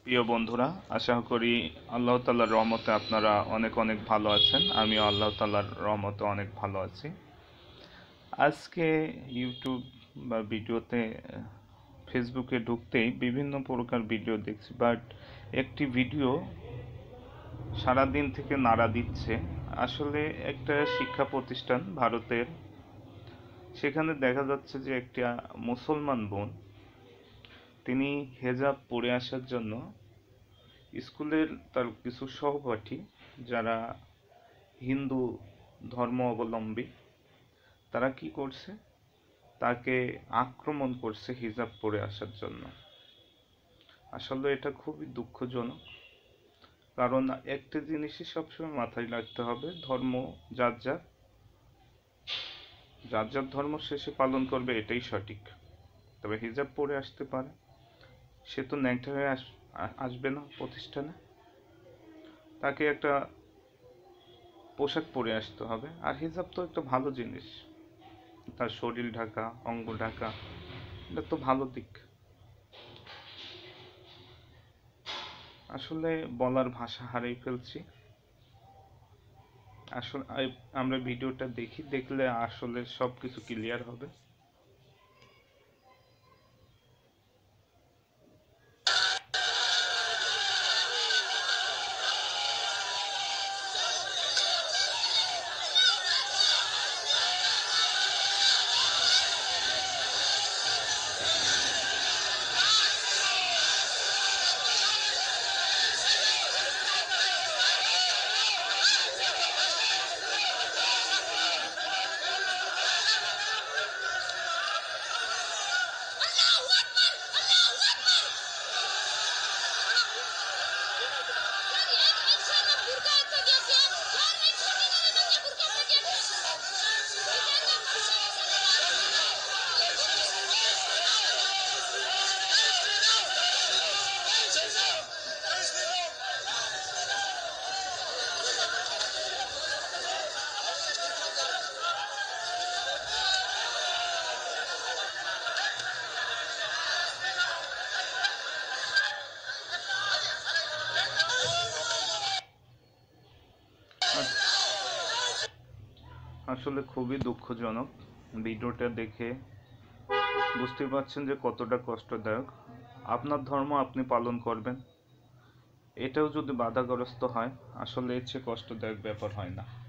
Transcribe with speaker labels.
Speaker 1: প্রিয় বন্ধুরা, আশা করি আল্লাহ তাআলার রহমতে আপনারা অনেক অনেক ভালো আছেন। আমিও আল্লাহ তাআলার রহমতে অনেক ভালো আছি। আজকে ইউটিউব বা ভিডিওতে ফেসবুকে ঢুকতেই বিভিন্ন প্রকার ভিডিও দেখছি, বাট একটি ভিডিও সারাদিন থেকে নাড়া দিচ্ছে। আসলে একটা শিক্ষা প্রতিষ্ঠান ভারতের, সেখানে দেখা যাচ্ছে যে একটা মুসলমান বোন, তিনি হেজাব পরে আসার জন্য স্কুলের তার কিছু সহপাঠী যারা হিন্দু ধর্ম অবলম্বী, তারা কি করছে, তাকে আক্রমণ করছে হিজাব পরে আসার জন্য। আসলে এটা খুবই দুঃখজনক, কারণ একটা জিনিসই সবসময় মাথায় রাখতে হবে, ধর্ম যার যার যার যার ধর্ম শেষে পালন করবে, এটাই সঠিক। তবে হিজাব পরে আসতে পারে, সে তো ন্যাংটা হয়ে আসবে না প্রতিষ্ঠানে, তাকে একটা পোশাক পরে আসতে হবে। আর হিজাব তো একটা ভালো জিনিস, তার শরীর ঢাকা, অঙ্গ ঢাকা, এটা তো ভালো দিক। আসলে বলার ভাষা হারিয়ে ফেলছি। আসলে আমরা ভিডিওটা দেখলে আসলে সব কিছু ক্লিয়ার হবে। আসলে খুবই দুঃখজনক। ভিডিওটা দেখে বুঝতে পারছেন যে কতটা কষ্টদায়ক। আপনার ধর্ম আপনি পালন করবেন, এটাও যদি বাধাগ্রস্ত হয়, আসলে এর চেয়ে কষ্টদায়ক ব্যাপার হয় না।